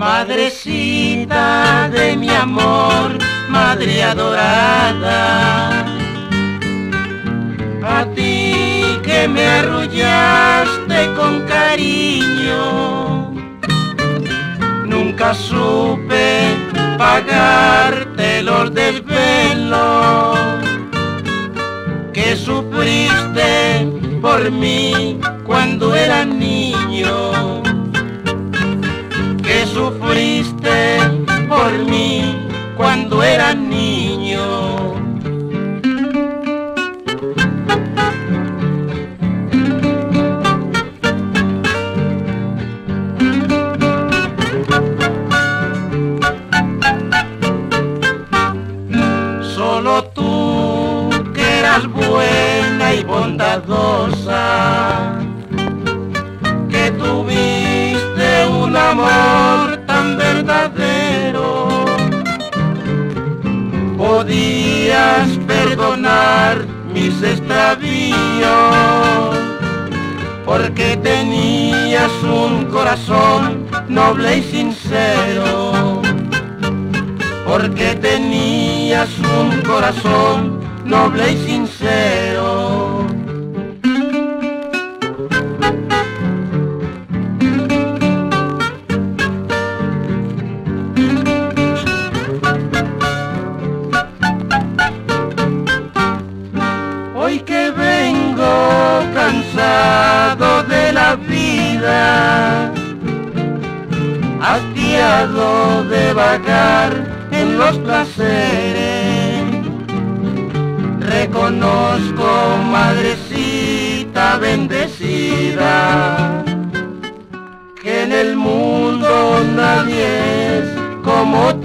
Madrecita de mi amor, madre adorada, a ti que me arrullaste con cariño, nunca supe pagarte los desvelos que sufriste por mí cuando era niño, que sufriste por mí cuando era niño. Solo tú, que eras buena y bondadosa, que tuviste un amor tan verdadero, podías perdonar mis extravíos, porque tenías un corazón noble y sincero, porque tenías un corazón noble y sincero. Hoy que vengo cansado de la vida, hastiado de vagar en los placeres, reconozco, madrecita bendecida, que en el mundo nadie es como